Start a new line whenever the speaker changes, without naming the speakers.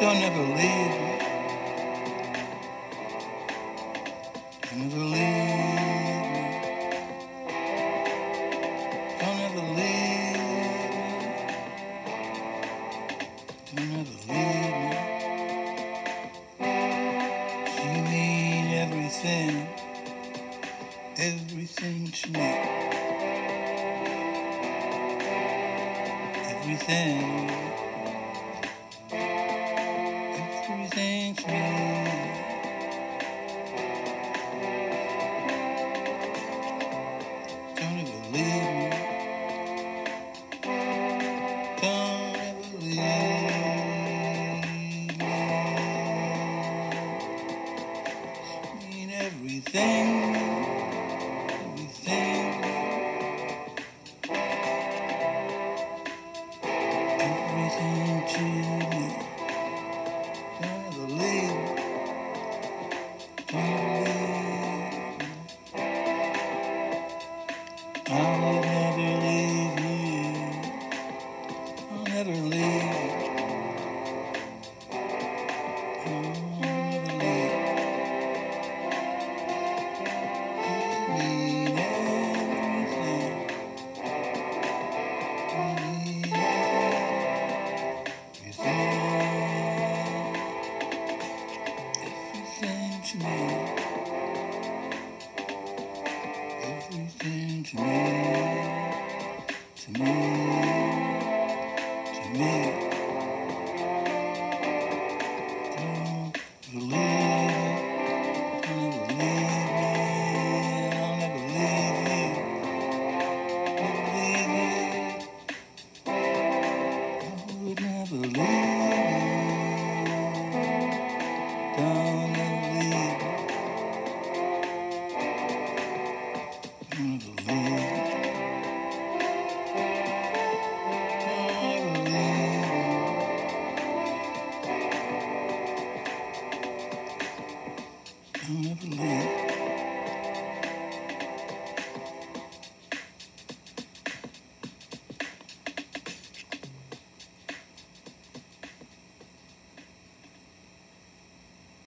Don't ever leave me. Don't ever leave me. Don't ever leave me. Don't ever leave me. You mean everything, everything to me. Everything, everything to me. Don't ever leave me. Don't ever leave me. You mean everything, everything, everything to me. Don't ever leave me. Don't ever leave me. I will never leave you. I'll never leave you. I'll never leave you. You mean everything. You mean everything to me. Everything to me. To me. To me. Don't ever leave me. Don't ever leave me. I'll never leave you. Never leave you. I would never leave you.